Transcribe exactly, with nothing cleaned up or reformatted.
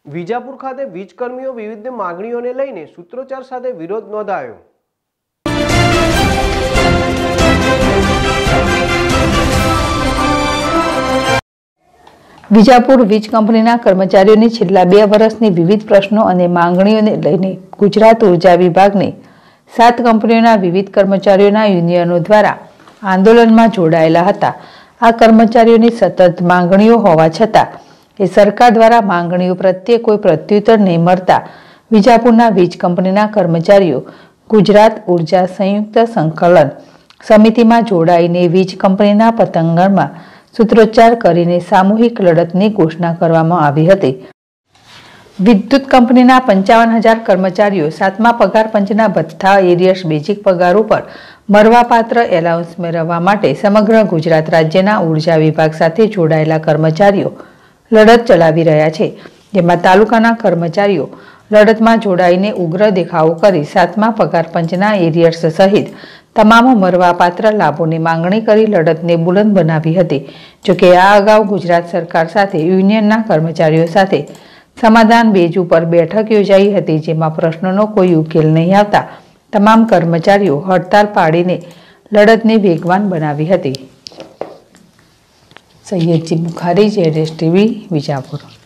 વિજાપુર ખાતે વીજ કર્મીઓ વિવિધ માંગણીઓને લઈને સૂત્રોચ્ચાર સાથે વિરોધ નોંધાયો। વિજાપુર વીજ કંપનીના કર્મચારીઓની છેલ્લા બે વર્ષની વિવિધ પ્રશ્નો અને માંગણીઓને લઈને ગુજરાત ઉર્જા વિભાગની સાત કંપનીઓના વિવિધ કર્મચારીઓના યુનિયનો દ્વારા આંદોલનમાં જોડાયેલા હતા। આ કર્મચારીઓની સતત માંગણીઓ હોવા છતાં એ સરકાર દ્વારા માંગણીઓ પ્રત્યે કોઈ પ્રત્યુત્તર નહીં મળતા વિજાપુરના વીજ કંપનીના કર્મચારીઓ ગુજરાત ઉર્જા સંયુક્ત સંકલન સમિતિમાં જોડાઈને વીજ કંપનીના પતંગણમાં સૂત્રોચ્ચાર કરીને સામૂહિક લડતની ઘોષણા કરવામાં આવી હતી। વિદ્યુત કંપનીના પંચાવન હજાર કર્મચારીઓ સાતમા પગાર પંચના ભથ્થા એરિયર્સ બેઝિક પગાર ઉપર મળવાપાત્ર એલાઉન્સ મેળવવા માટે સમગ્ર ગુજરાત રાજ્યના ઉર્જા વિભાગ સાથે જોડાયેલા કર્મચારીઓ લડત ચલાવી રહ્યા છે, જેમાં તાલુકાના કર્મચારીઓ લડતમાં જોડાઈને ઉગ્ર દેખાવો કરી સાતમા પગાર પંચના એરિયર્સ સહિત તમામ મળવાપાત્ર લાભોની માંગણી કરી લડતને બુલંદ બનાવી હતી। જોકે આ અગાઉ ગુજરાત સરકાર સાથે યુનિયનના કર્મચારીઓ સાથે સમાધાન બેઝ ઉપર બેઠક યોજાઈ હતી, જેમાં પ્રશ્નોનો કોઈ ઉકેલ નહીં આવતા તમામ કર્મચારીઓ હડતાલ પાડીને લડતને વેગવાન બનાવી હતી। સૈયદજી બુખારી, જેડેશ ટીવી, વિજાપુર।